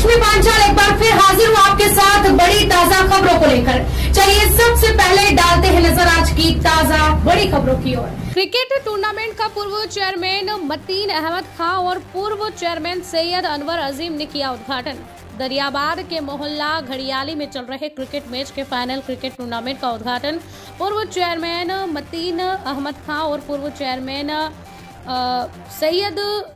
लक्ष्मी पांचाल एक बार फिर हाजिर हूँ आपके साथ बड़ी ताजा खबरों को लेकर। चलिए सबसे पहले डालते हैं नजर आज की ताजा बड़ी खबरों की ओर। क्रिकेट टूर्नामेंट का पूर्व चेयरमैन मतीन अहमद खां और पूर्व चेयरमैन सैयद अनवर अजीम ने किया उद्घाटन। दरियाबाद के मोहल्ला घड़ियाली में चल रहे क्रिकेट मैच के फाइनल क्रिकेट टूर्नामेंट का उद्घाटन पूर्व चेयरमैन मतीन अहमद खां और पूर्व चेयरमैन सैयद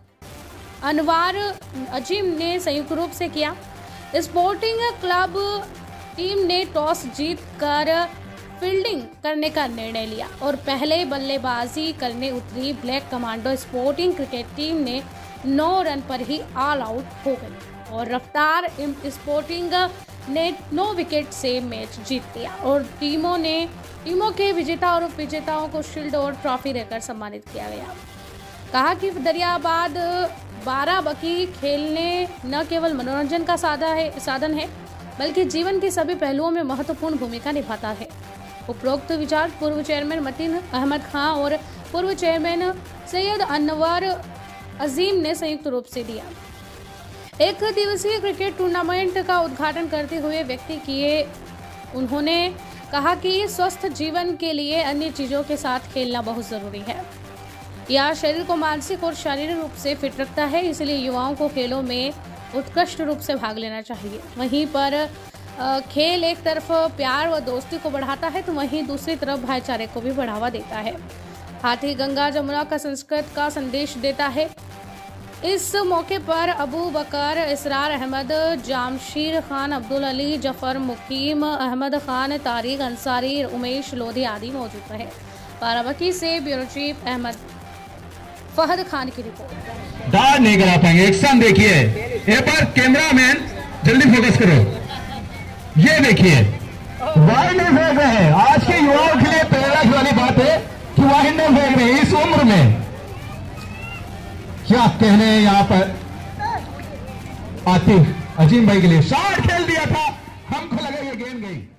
अनवर अजीम ने संयुक्त रूप से किया। स्पोर्टिंग क्लब टीम ने टॉस जीतकर फील्डिंग करने का निर्णय लिया और पहले बल्लेबाजी करने उतरी black commando sporting cricket team ने 9 रन पर ही ऑल आउट हो गई और रफ्तार स्पोर्टिंग ने 9 विकेट से मैच जीत लिया और टीमों के विजेता और उप विजेताओं को शील्ड और ट्रॉफी देकर सम्मानित किया गया। कहा कि दरियाबाद बाराबंकी खेलने न केवल मनोरंजन का साधन है बल्कि जीवन के सभी पहलुओं में महत्वपूर्ण भूमिका निभाता है। उपरोक्त विचार पूर्व चेयरमैन मतीन अहमद खां और पूर्व चेयरमैन सैयद अनवर अजीम ने संयुक्त रूप से दिया। एक दिवसीय क्रिकेट टूर्नामेंट का उद्घाटन करते हुए व्यक्त किए उन्होंने कहा कि स्वस्थ जीवन के लिए अन्य चीजों के साथ खेलना बहुत जरूरी है। यह शरीर को मानसिक और शारीरिक रूप से फिट रखता है, इसलिए युवाओं को खेलों में उत्कृष्ट रूप से भाग लेना चाहिए। वहीं पर खेल एक तरफ प्यार व दोस्ती को बढ़ाता है तो वहीं दूसरी तरफ भाईचारे को भी बढ़ावा देता है। हाथी गंगा जमुना का संस्कृत का संदेश देता है। इस मौके पर अबू बकर, इसरार अहमद, जामशीर खान, अब्दुल अली, जफर, मुकीम अहमद खान, तारिक अंसारी, उमेश लोधी आदि मौजूद रहे। बाराबंकी से ब्यूरो चीफ अहमद फहद खान की रिपोर्ट। दाद नहीं करा पाएंगे। एक्शन देखिए, एक बार कैमरामैन जल्दी फोकस करो। ये देखिए वाइड फेंक रहे हैं। आज के युवाओं के लिए प्रेरणा की वाली बात है कि वाइड फेंक रहे हैं इस उम्र में। क्या कहने यहाँ पर आतिफ अजीम भाई के लिए शॉट खेल दिया था, हमको लगा ये गेंद गई।